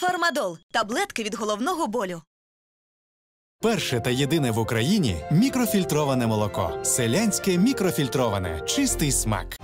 Фармадол – таблетки від головного болю. Перше та єдине в Україні мікрофільтроване молоко. Селянське мікрофільтроване. Чистий смак.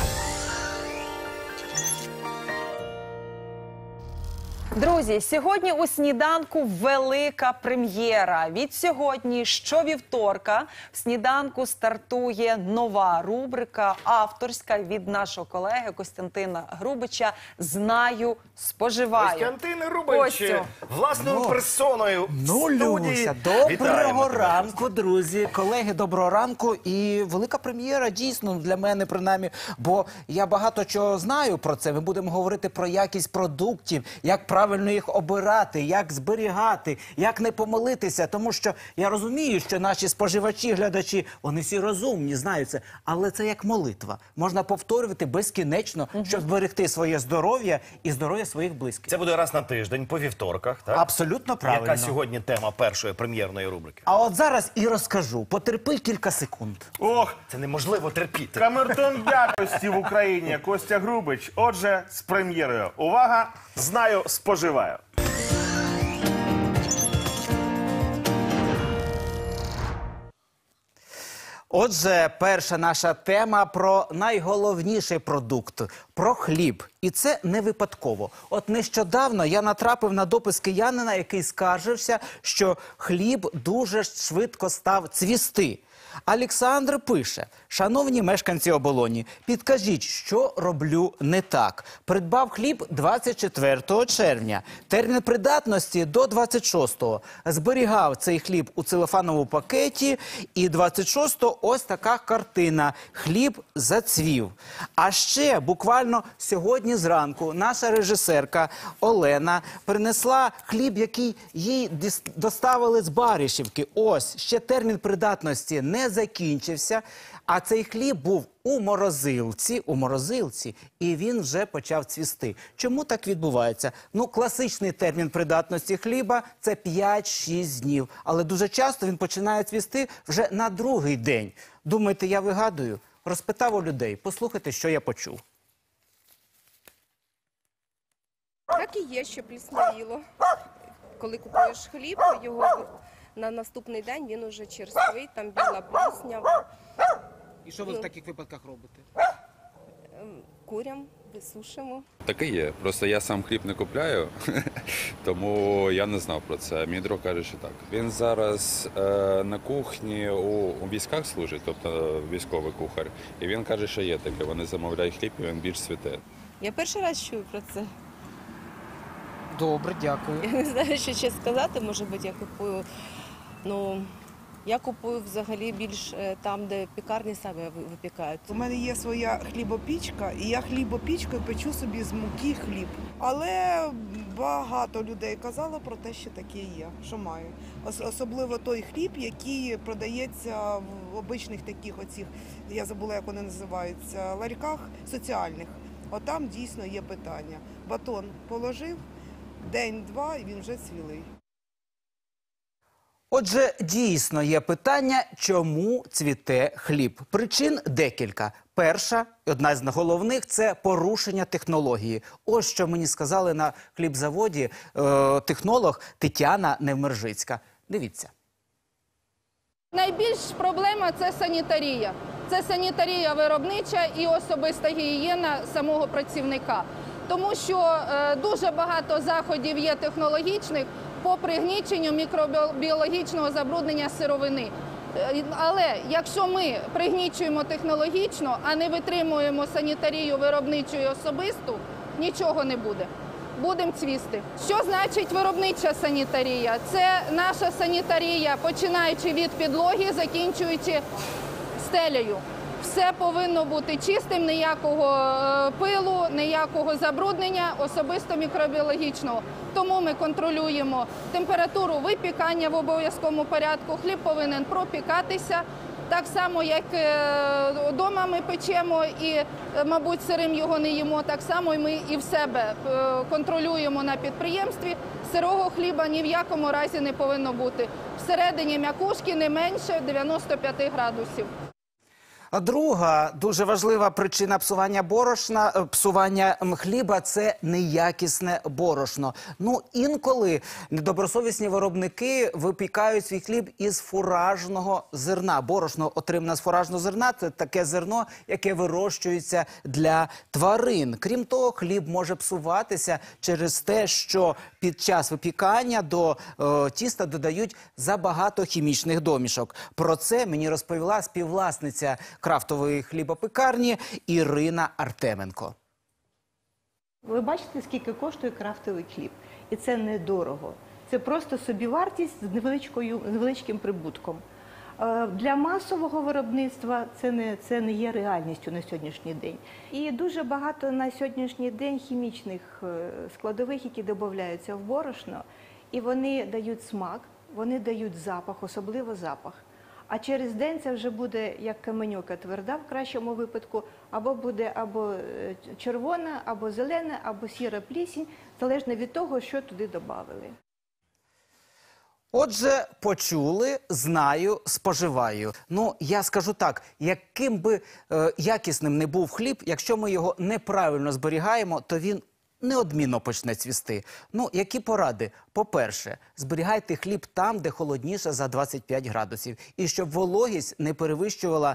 Друзі, сьогодні у сніданку велика прем'єра. Від сьогодні, щовівторка, в сніданку стартує нова рубрика, авторська від нашого колеги Костянтина Грубича «Знаю, споживаю». Костянтин Грубич власною персоною в студії. Люся, доброго ранку, друзі. Колеги, доброго ранку. І велика прем'єра, дійсно, для мене, принаймні, бо я багато чого знаю про це. Ми будемо говорити про якість продуктів, як правильно їх обирати, як зберігати, як не помилитися. Тому що я розумію, що наші споживачі, глядачі, вони всі розумні, знають це. Але це як молитва. Можна повторювати безкінечно, щоб зберегти своє здоров'я і здоров'я своїх близьких. Це буде раз на тиждень, по вівторках, так? Абсолютно правильно. Яка сьогодні тема першої прем'єрної рубрики? А от зараз і розкажу. Потерпи кілька секунд. Ох, це неможливо терпіти. Камертон якості в Україні Костя Грубич. Отже, з прем'єрою. Увага! Знаю, споживаю. Отже, перша наша тема про найголовніший продукт – про хліб. І це не випадково. От нещодавно я натрапив на допис киянина, який скаржився, що хліб дуже швидко став цвісти. Олександр пише: «Шановні мешканці Оболоні, підкажіть, що роблю не так. Придбав хліб 24 червня, термін придатності до 26-го. Зберігав цей хліб у целофановому пакеті, і 26-го ось така картина. Хліб зацвів». А ще буквально сьогодні зранку наша режисерка Олена принесла хліб, який їй доставили з Баришівки. Ось, ще термін придатності не закінчився, а цей хліб був у морозилці, і він вже почав цвісти. Чому так відбувається? Ну, класичний термін придатності хліба – це 5-6 днів, але дуже часто він починає цвісти вже на другий день. Думаєте, я вигадую? Розпитав у людей. Послухайте, що я почув. Так і є, що пліснявіло. Коли купуєш хліб, його на наступний день він уже черствий, там біла пліснява. І що ви в таких випадках робите? Курям, висушимо. Так і є. Просто я сам хліб не купляю, тому я не знав про це. Мій друг каже, що так. Він зараз на кухні у військах служить, тобто військовий кухар. І він каже, що є таке. Вони замовляють хліб, і він більш цвіте. Я перший раз чую про це. Добре, дякую. Я не знаю, що ще сказати. Може бути, я купую, я купую взагалі більш там, де пекарні самі випікають. У мене є своя хлібопічка, і я хлібопічкою печу собі з муки хліб. Але багато людей казало про те, що таке є, що маю. Особливо той хліб, який продається в обичних таких оцих, я забула, як вони називаються, ларьках соціальних. От там дійсно є питання. Батон положив, день-два, і він вже цвілий. Отже, дійсно є питання, чому цвіте хліб. Причин декілька. Перша, одна з головних – це порушення технології. Ось що мені сказали на хлібзаводі технолог Тетяна Невмержицька. Дивіться. Найбільш проблема – це санітарія. Це санітарія виробнича і особиста гігієна самого працівника. Тому що дуже багато заходів є технологічних по пригніченню мікробіологічного забруднення сировини. Але якщо ми пригнічуємо технологічно, а не витримуємо санітарію виробничу і особисту, нічого не буде. Будемо цвісти. Що значить виробнича санітарія? Це наша санітарія, починаючи від підлоги, закінчуючи стелею. Все повинно бути чистим, ніякого пилу, ніякого забруднення, особисто мікробіологічного. Тому ми контролюємо температуру випікання в обов'язковому порядку. Хліб повинен пропікатися. Так само, як вдома ми печемо і, мабуть, сирим його не їмо, так само ми і в себе контролюємо на підприємстві. Сирого хліба ні в якому разі не повинно бути. Всередині м'якушки не менше 95 градусів. А друга дуже важлива причина псування хліба – це неякісне борошно. Ну, інколи недобросовісні виробники випікають свій хліб із фуражного зерна. Борошно отримане з фуражного зерна – це таке зерно, яке вирощується для тварин. Крім того, хліб може псуватися через те, що під час випікання до тіста додають забагато хімічних домішок. Про це мені розповіла співвласниця крафтової хлібопекарні Ірина Артеменко. Ви бачите, скільки коштує крафтовий хліб. І це недорого. Це просто собівартість з невеличким прибутком. Для масового виробництва це не є реальністю на сьогоднішній день. І дуже багато на сьогоднішній день хімічних складових, які додаються в борошно, і вони дають смак, вони дають запах, особливо запах. А через день це вже буде як каменюка тверда в кращому випадку, або буде або червона, або зелена, або сіра плісінь, залежно від того, що туди додали. Отже, почули, знаю, споживаю. Ну, я скажу так, яким би якісним не був хліб, якщо ми його неправильно зберігаємо, то він неодмінно почне цвісти. Ну, які поради? По-перше, зберігайте хліб там, де холодніше за 25 градусів. І щоб вологість не перевищувала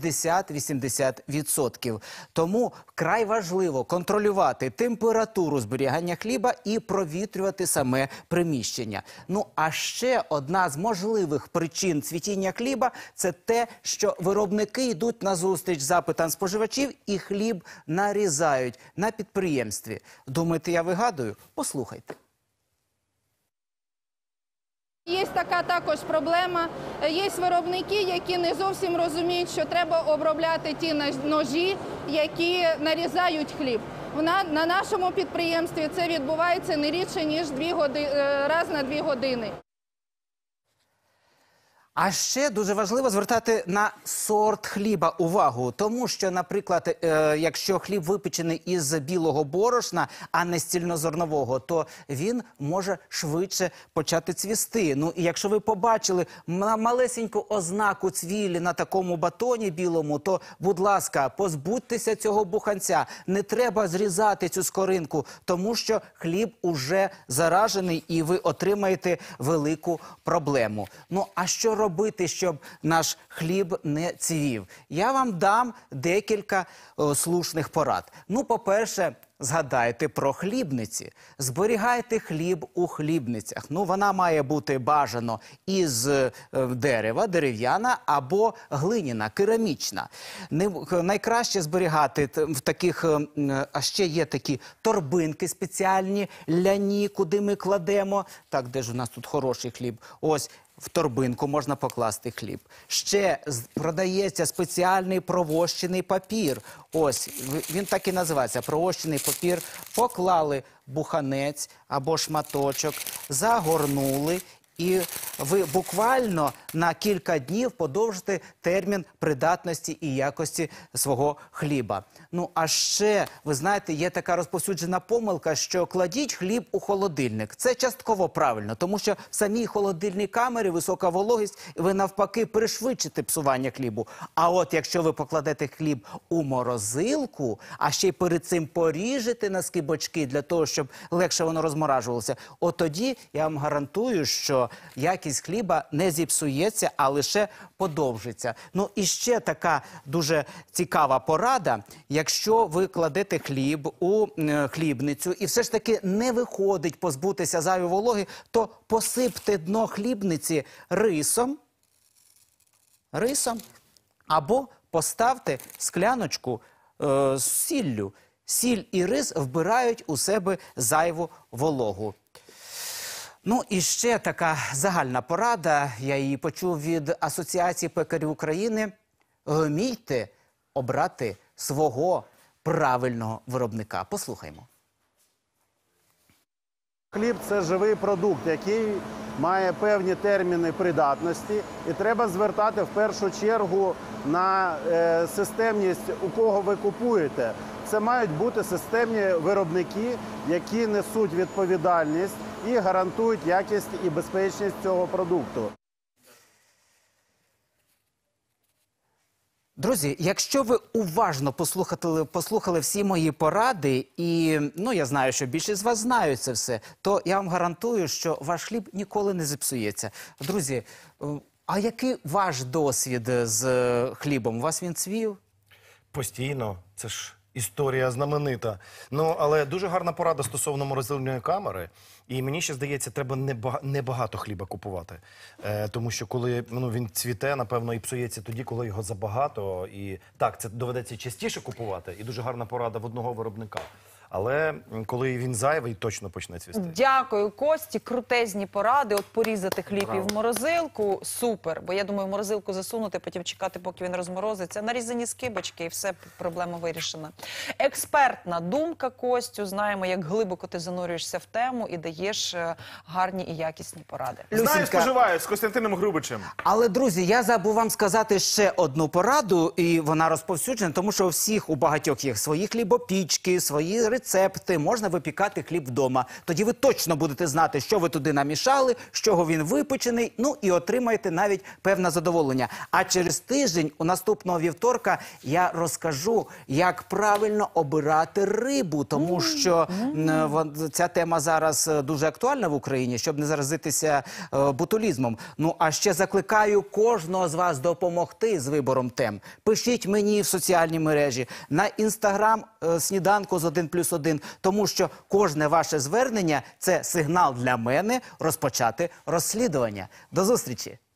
60-80%. Тому вкрай важливо контролювати температуру зберігання хліба і провітрювати саме приміщення. Ну, а ще одна з можливих причин цвітіння хліба – це те, що виробники йдуть назустріч запитам споживачів і хліб нарізають на підприємстві. Думаєте, я вигадую? Послухайте. Є така також проблема. Є виробники, які не зовсім розуміють, що треба обробляти ті ножі, які нарізають хліб. На нашому підприємстві це відбувається не рідше, ніж раз на 2 години. А ще дуже важливо звертати на сорт хліба увагу, тому що, наприклад, якщо хліб випечений із білого борошна, а не з цільнозернового, то він може швидше почати цвісти. Ну, і якщо ви побачили малесеньку ознаку цвілі на такому батоні білому, то, будь ласка, позбудьтеся цього буханця. Не треба зрізати цю скоринку, тому що хліб уже заражений і ви отримаєте велику проблему. Ну, а що робити, щоб наш хліб не цвів? Я вам дам декілька слушних порад. Ну, по-перше, згадайте про хлібниці. Зберігайте хліб у хлібницях. Ну, вона має бути бажано із дерева, дерев'яна або глиняна, керамічна. Найкраще зберігати в таких, а ще є такі торбинки спеціальні, ляні, куди ми кладемо. Так, де ж у нас тут хороший хліб? Ось. В торбинку можна покласти хліб. Ще продається спеціальний провощений папір. Ось, він так і називається – провощений папір. Поклали буханець або шматочок, загорнули. І ви буквально на кілька днів подовжите термін придатності і якості свого хліба. Ну, а ще, ви знаєте, є така розповсюджена помилка, що кладіть хліб у холодильник. Це частково правильно, тому що в самій холодильній камері висока вологість, і ви навпаки пришвидшите псування хлібу. А от якщо ви покладете хліб у морозилку, а ще й перед цим поріжете на скибочки для того, щоб легше воно розморажувалося, от тоді я вам гарантую, що якість хліба не зіпсується, а лише подовжиться. Ну і ще така дуже цікава порада. Якщо ви кладете хліб у хлібницю і все ж таки не виходить позбутися зайвої вологи, то посипте дно хлібниці рисом або поставте скляночку з сіллю. Сіль і рис вбирають у себе зайву вологу. Ну і ще така загальна порада, я її почув від Асоціації пекарів України. Вмійте обрати свого правильного виробника. Послухаймо. Хліб – це живий продукт, який має певні терміни придатності. І треба звертати в першу чергу на системність, у кого ви купуєте. Це мають бути системні виробники, які несуть відповідальність і гарантують якість і безпечність цього продукту. Друзі, якщо ви уважно послухали всі мої поради, і я знаю, що більшість з вас знають це все, то я вам гарантую, що ваш хліб ніколи не зіпсується. Друзі, а який ваш досвід з хлібом? У вас він цвів? Постійно. Це ж історія знаменита. Але дуже гарна порада стосовно морозильної камери. І мені ще здається, треба небагато хліба купувати. Тому що коли він цвіте, напевно, і псується тоді, коли його забагато. І так, це доведеться частіше купувати. І дуже гарна порада в одного виробника. Але коли він зайвий, точно почне цвісти. Дякую, Кості. Крутезні поради. От порізати хліб і в морозилку. Супер. Бо я думаю, в морозилку засунути, потім чекати, поки він розморозиться. Нарізані скибочки і все, проблема вирішена. Експертна думка, Костю. Знаємо, як глибоко ти занурюєшся в тему і даєш гарні і якісні поради. Знаю, споживаю з Костянтином Грубичем. Але, друзі, я забув вам сказати ще одну пораду, і вона розповсюджена, тому що у багатьох є свої хлібопічки, свої рецепти, можна випікати хліб вдома. Тоді ви точно будете знати, що ви туди намішали, з чого він випечений, і отримаєте навіть певне задоволення. А через тиждень, у наступного вівторка, я розкажу, як правильно обирати рибу, тому що ця тема зараз дуже актуальна в Україні, щоб не заразитися ботулізмом. А ще закликаю кожного з вас допомогти з вибором тем. Пишіть мені в соціальні мережі, на Інстаграм сніданку з 1+1, тому що кожне ваше звернення – це сигнал для мене розпочати розслідування. До зустрічі!